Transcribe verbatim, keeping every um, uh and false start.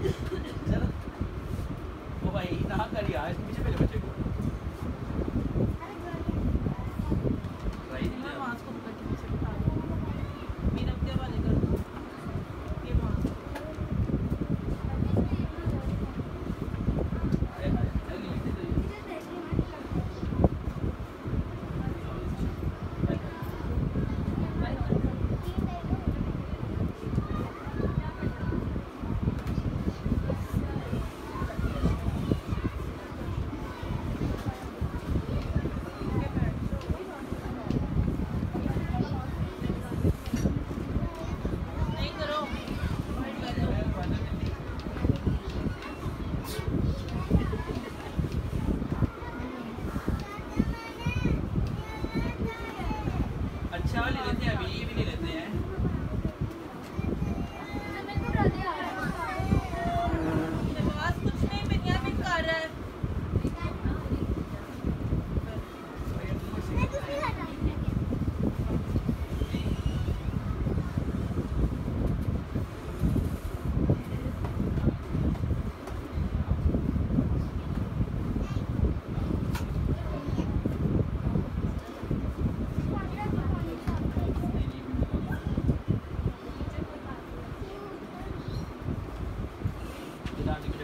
चलो ओ भाई ना कर यार, इसके पीछे मेरे बच्चे को भाई मैं मास्क को पकड़ के पीछे बिठा दूं, मेरा अपने वाले कर दो ये मास्क। अच्छा ले लेते हैं, अभी ये भी ले लेते हैं। बस कुछ नहीं, बिरयानी खा रहा है। Not